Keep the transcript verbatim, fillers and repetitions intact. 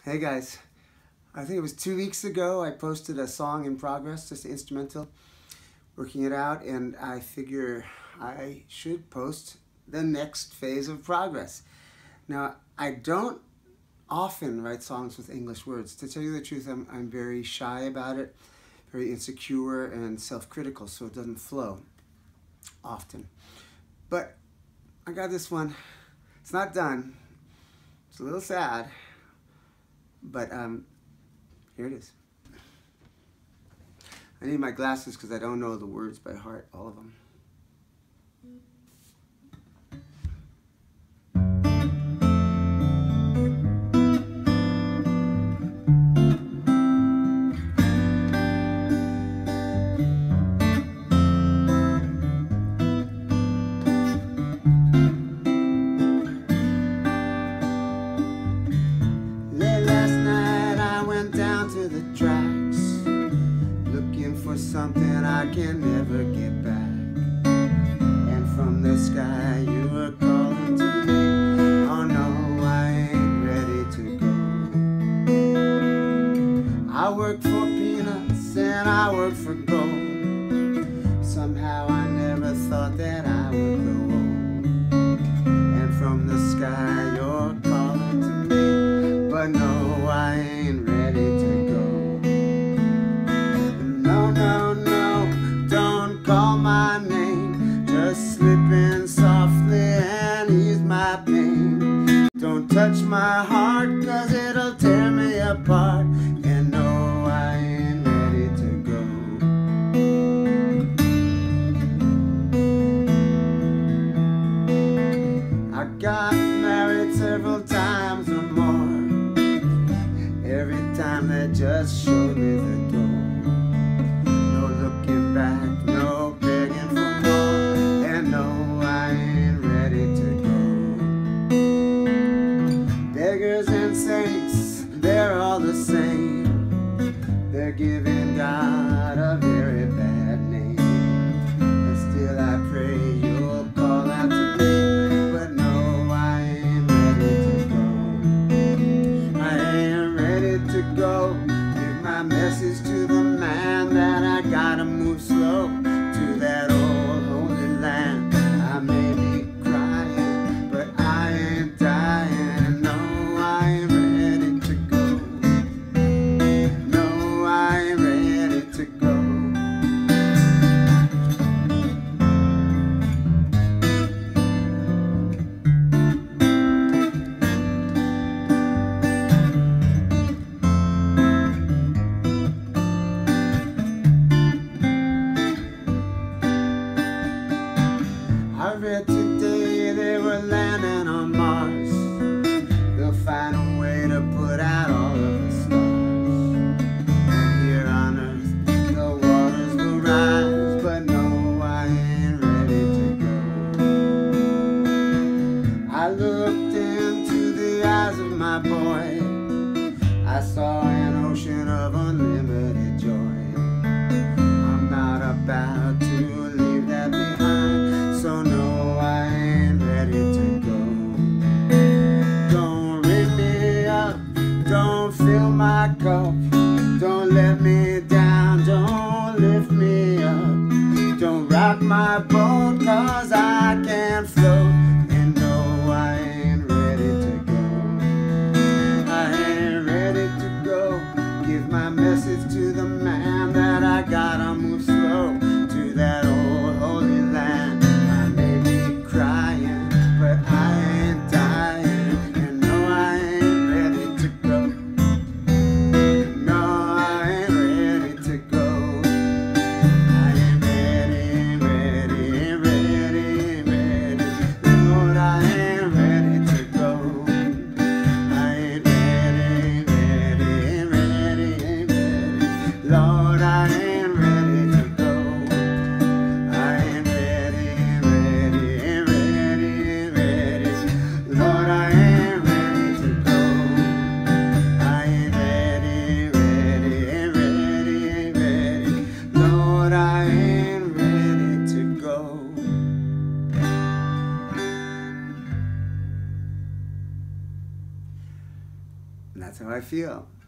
Hey guys, I think it was two weeks ago I posted a song in progress, just an instrumental, working it out, and I figure I should post the next phase of progress. Now, I don't often write songs with English words. To tell you the truth, I'm, I'm very shy about it, very insecure and self-critical, so it doesn't flow often. But I got this one. It's not done. It's a little sad. But um, here it is. I need my glasses because I don't know the words by heart, all of them. Something I can never get back, and from the sky you were calling to me. Oh no, I ain't ready to go. I work for peanuts and I work for gold. Somehow I never thought that I would grow old, and from the sky you're calling to me. But no, I ain't ready to go. Don't touch my heart, cause it'll tear me apart. And no, I ain't ready to go. I got married several times or more. Every time they just showed me the door. No looking back, no begging for more. And no, I ain't ready to go. Beggars and saints, they're all the same. They're giving God a very bad name. And still I pray you'll call out to me. But no, I ain't ready to go. I ain't ready to go. Give my message to the man that I gotta move slow to that old holy land. I may be crying, but I ain't dying. I read today they were landing on Mars. They'll find a way to put out all of the stars. And here on Earth, the waters will rise. But no, I ain't ready to go. I looked into the eyes of my boy. I saw an ocean of unlimited joy. I'm not about to leave that behind. So no, I ain't ready to go. Don't ring me up, don't fill my cup. Don't let me down, don't lift me up. Don't rock my boat, cause I can't float. And no, I ain't ready to go. I ain't ready to go. Give my message to the man that I gotta move slow to that old holy land. how I feel.